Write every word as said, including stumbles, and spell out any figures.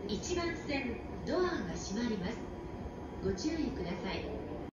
いちばん線ドアが閉まります。ご注意ください。